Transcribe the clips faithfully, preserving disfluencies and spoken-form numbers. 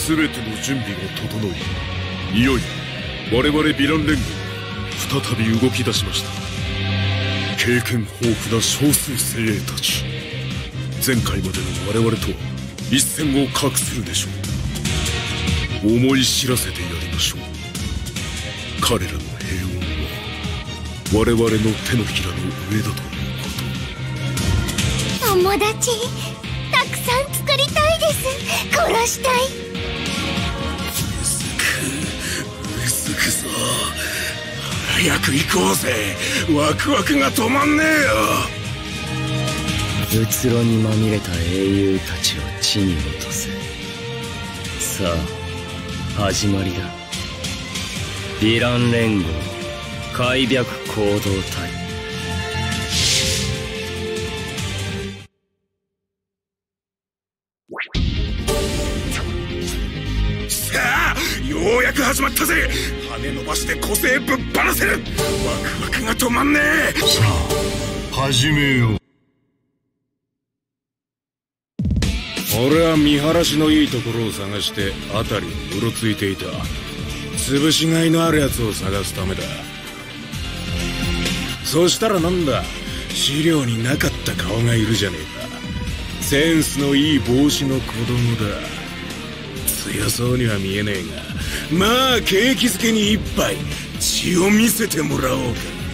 全ての準備が整い、いよいよ我々ヴィラン連合再び動き出しました。経験豊富な少数精鋭たち、前回までの我々とは一線を画するでしょう。思い知らせてやりましょう。彼らの平穏は我々の手のひらの上だということ。 友達たくさん作りたいです。殺したい。 うずくうずくぞ。早く行こうぜ。ワクワクが止まんねえよ。 うつろにまみれた英雄たちを地に落とせ。さあ始まりだ。ヴィラン連合開闢行動隊。 さあようやく始まったぜ。羽伸ばして個性ぶっ放せる。ワクワクが止まんねえ。 さあ始めよう。俺は見晴らしのいいところを探して辺りをうろついていた。潰しがいのあるやつを探すためだ。そしたらなんだ、資料になかった顔がいるじゃねえか。センスのいい帽子の子供だ。強そうには見えねえが、まあ景気づけに一杯血を見せてもらおう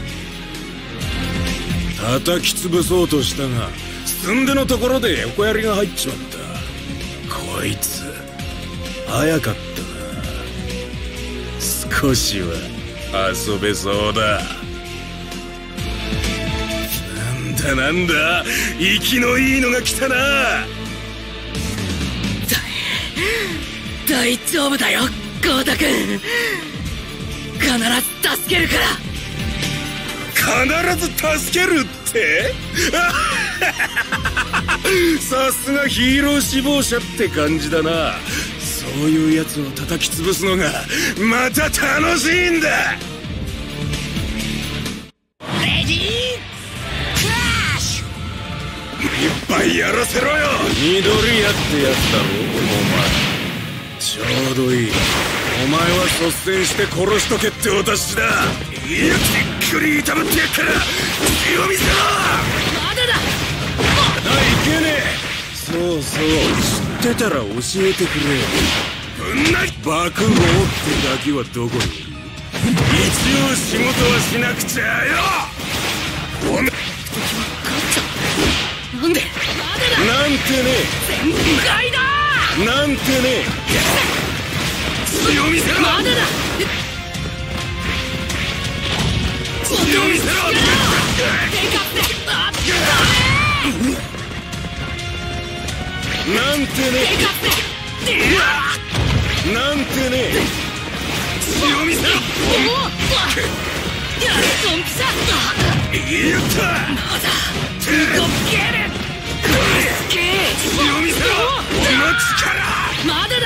か。叩き潰そうとしたが寸出のところで横槍が入っちまった。こいつ早かったな。少しは遊べそうだ。なんだなんだ、息のいいのが来たな。 大丈夫だよ豪太君。必ず助けるから。 必ず助けるってさすがヒーロー志望者って感じだな。そういうやつを叩き潰すのがまた楽しいんだ。 レディークラッシュ。 いっぱいやらせろよ。緑谷ってやつだろお前。ちょうどいい。お前は率先して殺しとけってお達しだ。いやじっくり痛むってやっから血を見せろ。 まだだ。 あ、いけねえ。そうそう、知ってたら教えてくれよ。ぶんな爆豪ってガキはどこにいる。一応仕事はしなくちゃよ。おめなんでまだだ。 なんてね全開だ。 なんてね血を見せろ。 まだだ。 血を見せろ。 なんてねなんてね血を見せろ。 やるドンピシャ。 やった。 まだ動ける。 血を見せろ。この力。 まだだ。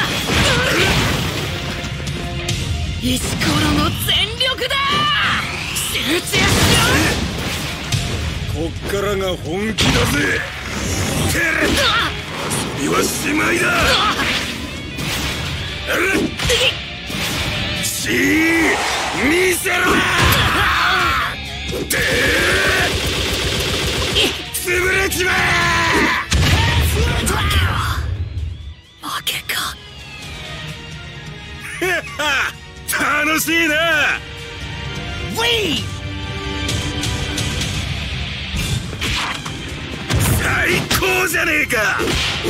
石ころの全力だ。集中しこっからが本気だぜ。 遊びはしまいだ。血見せろ。潰れちまえ。 負けか。 楽しいな。 ウィー最高じゃねえか。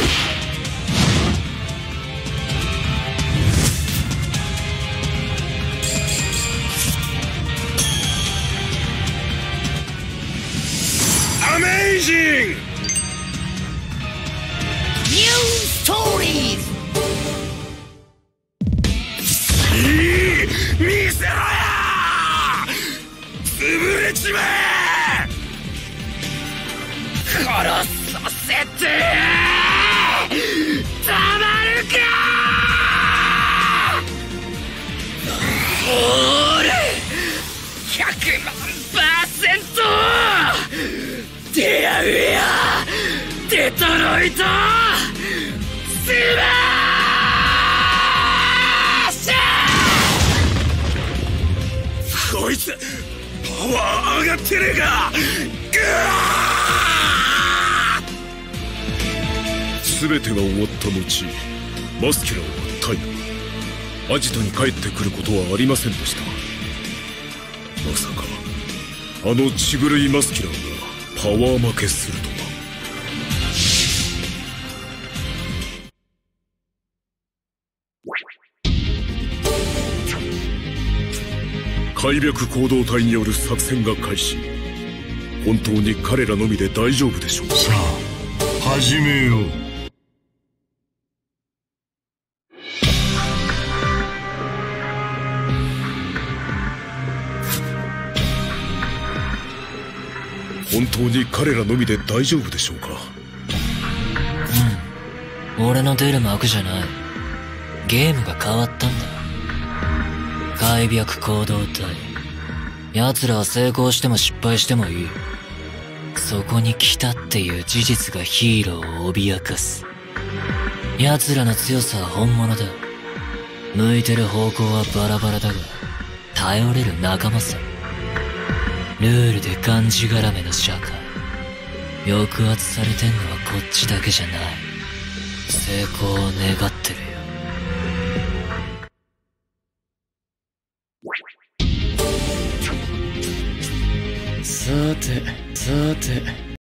アメイジング。 ニューストーリーズ。 見せろよ。潰れちまえ。 殺させてたまるか。オールひゃくまんパーセント。デアウェアデトロイトスマッこいつパワー上がってねえか。 全てが終わった後、マスキュラーはタイアジトに帰ってくることはありませんでした。まさかあの血狂いマスキュラーがパワー負けするとは。開闢行動隊による作戦が開始。本当に彼らのみで大丈夫でしょうか。 さあ始めよう。 本当に彼らのみで大丈夫でしょうか。 うん、俺の出る幕じゃない。ゲームが変わったんだ。開闢行動隊、奴らは成功しても失敗してもいい。そこに来たっていう事実がヒーローを脅かす。奴らの強さは本物だ。向いてる方向はバラバラだが頼れる仲間さ。ルールでがんじがらめの社会。抑圧されてんのはこっちだけじゃない。成功を願ってるよ。さてさて